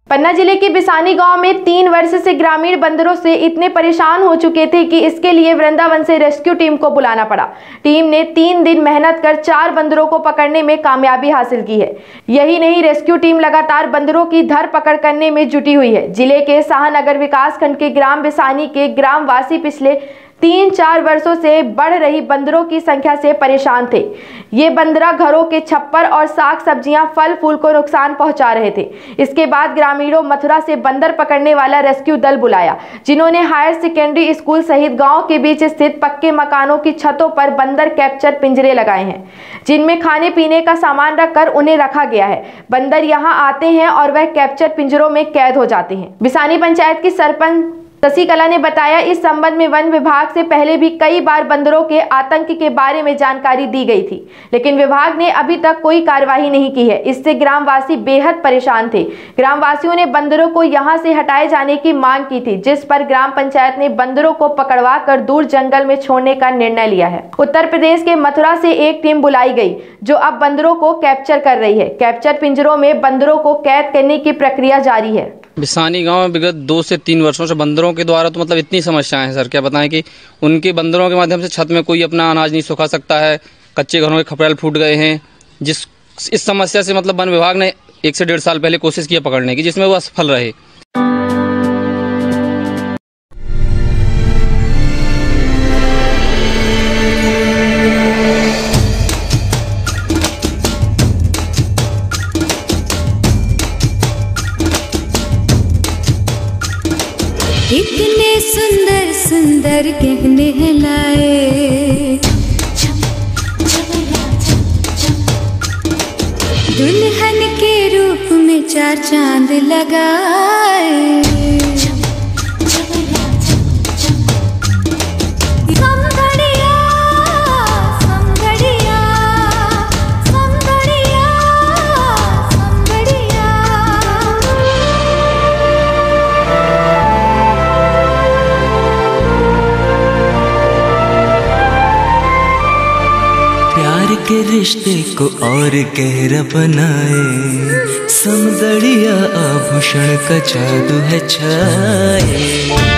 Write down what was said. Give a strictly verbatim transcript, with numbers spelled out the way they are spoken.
पन्ना जिले के बिसानी गांव में तीन वर्ष से ग्रामीण बंदरों से इतने परेशान हो चुके थे कि इसके लिए वृंदावन से रेस्क्यू टीम को बुलाना पड़ा। टीम ने तीन दिन मेहनत कर चार बंदरों को पकड़ने में कामयाबी हासिल की है। यही नहीं, रेस्क्यू टीम लगातार बंदरों की धर पकड़ करने में जुटी हुई है। जिले के शाहनगर विकास खंड के ग्राम बिसानी के ग्रामवासी पिछले तीन चार वर्षों से बढ़ रही बंदरों की संख्या से परेशान थे। ये बंदरा घरों के छप्पर और साग सब्जियां, फल फूल को नुकसान पहुंचा रहे थे। इसके बाद ग्रामीणों मथुरा से बंदर पकड़ने वाला रेस्क्यू दल बुलाया, जिन्होंने हायर सेकेंडरी स्कूल सहित गांव के बीच स्थित पक्के मकानों की छतों पर बंदर कैप्चर पिंजरे लगाए हैं, जिनमें खाने पीने का सामान रखकर उन्हें रखा गया है। बंदर यहाँ आते हैं और वह कैप्चर पिंजरों में कैद हो जाते हैं। बिसानी पंचायत की सरपंच शशिकला ने बताया, इस संबंध में वन विभाग से पहले भी कई बार बंदरों के आतंक के बारे में जानकारी दी गई थी, लेकिन विभाग ने अभी तक कोई कार्रवाई नहीं की है। इससे ग्रामवासी बेहद परेशान थे। ग्रामवासियों ने बंदरों को यहां से हटाए जाने की मांग की थी, जिस पर ग्राम पंचायत ने बंदरों को पकड़वा कर दूर जंगल में छोड़ने का निर्णय लिया है। उत्तर प्रदेश के मथुरा से एक टीम बुलाई गई, जो अब बंदरों को कैप्चर कर रही है। कैप्चर पिंजरों में बंदरों को कैद करने की प्रक्रिया जारी है। बिसानी गांव में विगत दो से तीन वर्षों से बंदरों के द्वारा तो मतलब इतनी समस्याएं हैं सर, क्या बताएं कि उनके बंदरों के माध्यम से छत में कोई अपना अनाज नहीं सुखा सकता है। कच्चे घरों के खपरेल फूट गए हैं। जिस इस समस्या से मतलब वन विभाग ने एक से डेढ़ साल पहले कोशिश की पकड़ने की, जिसमें वो असफल रहे। इतने सुंदर सुंदर गहने हैं लाए, दुल्हन के रूप में चार चांद लगाए। के रिश्ते को और गहरा बनाए, समदड़िया आभूषण का जादू है छाए।